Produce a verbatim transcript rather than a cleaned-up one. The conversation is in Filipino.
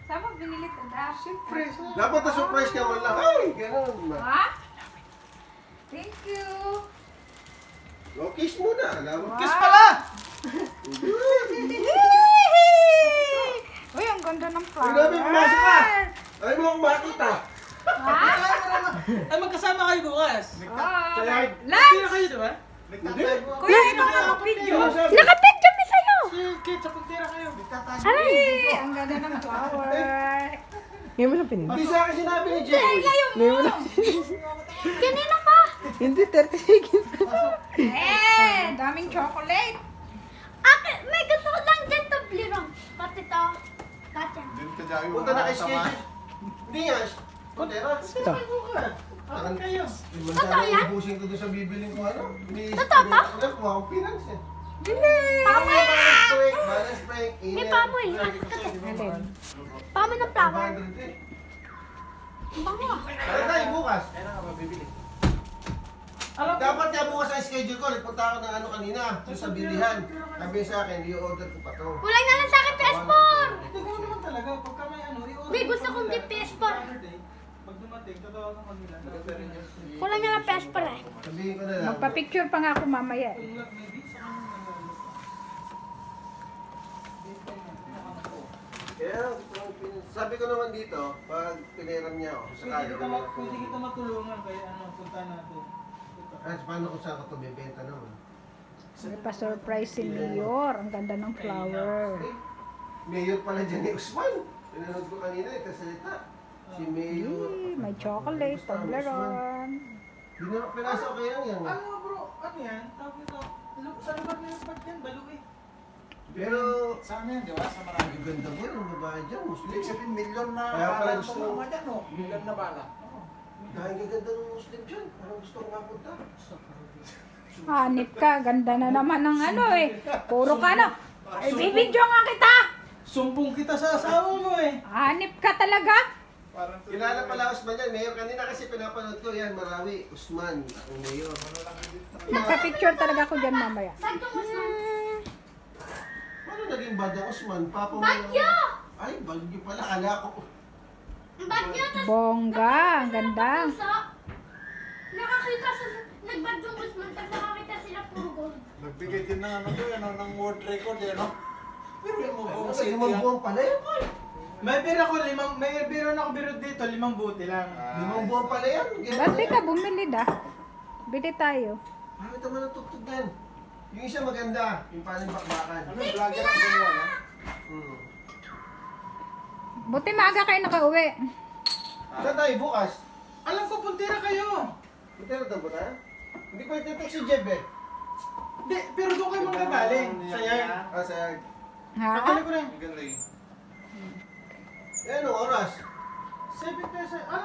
Saan mo binili ito? Surprise. Dapat na surprise ka man lang. Ay, ganun. Ha? Thank you. O, kiss muna. Alam mo. Kiss pala! Uy, ang ganda ng Ay, flower. nabi, pumasok ka. Ay, mo akong makita. Ha? Ay, magkasama kayo bukas. Oh, Kaya- lunch! Sino kayo, diba? Hindi. Kuya, ito ka mag-video. Sabi- Nakapicture kami sa'yo. Si Kate, sa puntira kayo. Ay, ang ganda ng flower. Ngayon mo lang pinili. Hindi sa akin sinabi ni Jay. Ngayon mo lang. Kanina pa. Hindi, thirty seconds. Eh, daming chocolate. Ate, may gusto ko lang dyan tablirong. Pati to. Gotcha. Punta na kay schedule. Hindi nga. Puntera. Ito. Takan kayo. Totoo yan? Ibusin ko doon sa bibiling ko ano. Totoo ba? Alam ko, akong pinans eh. Pama! Balance break, balance break. May pamoy. Alin? Pama ng flower. five hundred eh. Bango ah. Tara tayo bukas. Alam ko, Dapat nga bukas ang schedule ko. Nagpunta ako ng ano kanina. Doon sa bilihan. Sabi sa akin, i-order ko pa to. Kulang na lang sa akin P S four. hindi ko naman talaga. Pagka may ano, i-order May ko gusto sa kong nila. di P S four. Saturday, pag dumating, tatawagan ko nila. Kulang na lang P S four eh. Sabihin ko na lang. Magpa-picture pa nga ako mamaya. eh. Tulad, maybe, sa kanila nalala. Kaya, sabi ko naman dito, pag piniram niya ako, Pwede sakali kita, ma- pwede kita matulungan kaya ano, punta natin. Ay, paano kung saan ko ito bibenta naman? May pa-surprise si Mayor. Ang ganda ng flower. Eh, Mayor pala dyan ni Usman. Pinanood ko kanina, ito salita. Si Mayor. Yee, may chocolate, Toblerone. Hindi na pinasa ko yan yan. Ano bro, ano yan? Tawag nito, lu- sa lugar na yung pag yan, balo eh. Pero, Sa ano yan, di ba? Sa marami. ang ganda mo yung babae dyan, Muslim. Ibig sabihin, milyon na Kaya pala bala gusto- itong mga dyan, oh. Milyon na bala. Dahil gaganda ng Muslim dyan. Parang gusto ko mapunta. Hanip ka, ganda na naman ng ano eh. Puro ka na. Ay, bibidyo nga kita. Sumbong kita sa asawa mo eh. Hanip ka talaga. Kilala pala Usman yan, Mayor. Kanina kasi pinapanood ko yan, Marawi, Usman, ang Mayor. Magpa-picture talaga ako dyan mamaya. Saan itong Usman? Paano naging bad ang Usman? Papa mo Bagyo! Ay, bagyo pala. Kala ko. Ang bagyo, tas Bongga, ang ganda. puso. Nakakita sa... Nagbagyong Usman, tas nakakita sila puro gold. Nagbigay din ng ano to, ano, ng world record, yan, no? Pero yung mga Ano, buong sa city, limang ah. buwan pala yan, boy. May biro ko, limang, may biro na ako biro dito, limang buti lang. Limang buwan pala yan. Ba't di ka bumili da? Bili tayo. Bakit naman ang tugtog yan? Yung isa maganda, yung paling bakbakan. Ano, vlogger ang gumawa, no? Hmm. Buti maaga kayo nakauwi. Saan tayo bukas? Alam ko, puntira kayo. Punta na ba tayo? Hindi ko ititik si Jeb eh. Di, pero doon kayo manggagaling. Sa yard. Ah, sa... Ha? Akala ko na. Ang ganda eh. Eh, anong oras? Seven pesos. Ano